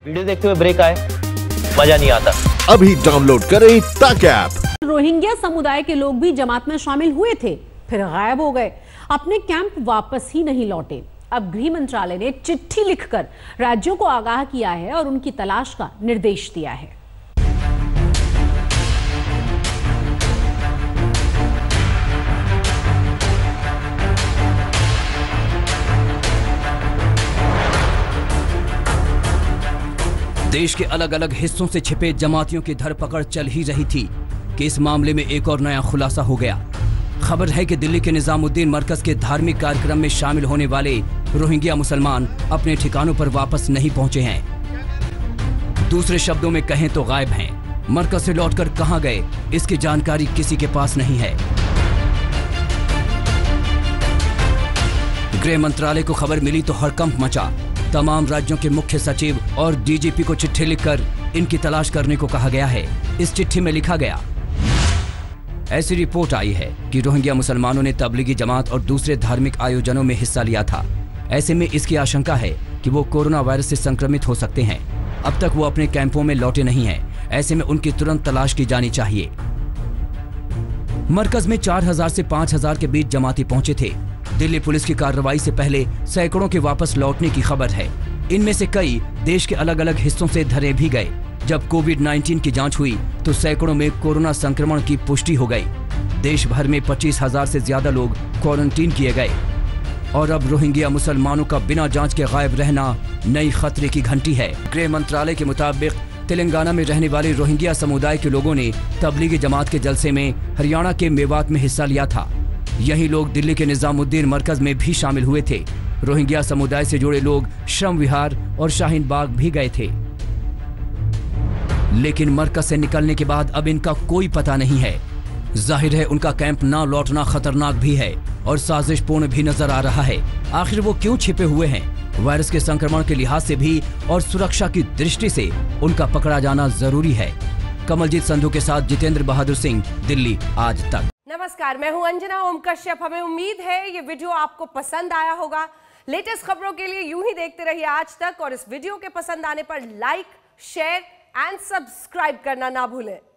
Video देखते हुए break आए, मजा नहीं आता। अभी डाउनलोड करें तक ऐप। रोहिंग्या समुदाय के लोग भी जमात में शामिल हुए थे, फिर गायब हो गए, अपने कैंप वापस ही नहीं लौटे। अब गृह मंत्रालय ने चिट्ठी लिखकर राज्यों को आगाह किया है और उनकी तलाश का निर्देश दिया है। देश के अलग अलग हिस्सों से छिपे जमातियों की धरपकड़ चल ही रही थी कि इस मामले में एक और नया खुलासा हो गया। खबर है कि दिल्ली के निजामुद्दीन मरकज के धार्मिक कार्यक्रम में शामिल होने वाले रोहिंग्या मुसलमान अपने ठिकानों पर वापस नहीं पहुंचे हैं। दूसरे शब्दों में कहें तो गायब हैं। मरकज से लौटकर कहां गए, इसकी जानकारी किसी के पास नहीं है। गृह मंत्रालय को खबर मिली तो हड़कंप मचा। तमाम राज्यों के मुख्य सचिव और डीजीपी को चिट्ठी लिखकर इनकी तलाश करने को कहा गया है। इस चिट्ठी में लिखा गया, ऐसी रिपोर्ट आई है कि रोहिंग्या मुसलमानों ने तबलीगी जमात और दूसरे धार्मिक आयोजनों में हिस्सा लिया था। ऐसे में इसकी आशंका है कि वो कोरोना वायरस से संक्रमित हो सकते हैं। अब तक वो अपने कैंपों में लौटे नहीं हैं। ऐसे में उनकी तुरंत तलाश की जानी चाहिए। मरकज में 4000 से 5000 के बीच जमाती पहुंचे थे। दिल्ली पुलिस की कार्रवाई से पहले सैकड़ों के वापस लौटने की खबर है। इनमें से कई देश के अलग अलग हिस्सों से धरे भी गए। जब कोविड-19 की जांच हुई तो सैकड़ों में कोरोना संक्रमण की पुष्टि हो गई। देश भर में 25,000 से ज्यादा लोग क्वारंटीन किए गए। और अब रोहिंग्या मुसलमानों का बिना जांच के गायब रहना नई खतरे की घंटी है। गृह मंत्रालय के मुताबिक तेलंगाना में रहने वाले रोहिंग्या समुदाय के लोगों ने तबलीगी जमात के जलसे में हरियाणा के मेवात में हिस्सा लिया था। यही लोग दिल्ली के निजामुद्दीन मरकज में भी शामिल हुए थे। रोहिंग्या समुदाय से जुड़े लोग श्रम विहार और शाहीन बाग भी गए थे, लेकिन मरकज से निकलने के बाद अब इनका कोई पता नहीं है। जाहिर है उनका कैंप ना लौटना खतरनाक भी है और साजिशपूर्ण भी नजर आ रहा है। आखिर वो क्यों छिपे हुए हैं? वायरस के संक्रमण के लिहाज से भी और सुरक्षा की दृष्टि से उनका पकड़ा जाना जरूरी है। कमलजीत संधू के साथ जितेंद्र बहादुर सिंह, दिल्ली आज तक। नमस्कार, मैं हूं अंजना ओम कश्यप। हमें उम्मीद है ये वीडियो आपको पसंद आया होगा। लेटेस्ट खबरों के लिए यूं ही देखते रहिए आज तक और इस वीडियो के पसंद आने पर लाइक, शेयर एंड सब्सक्राइब करना ना भूलें।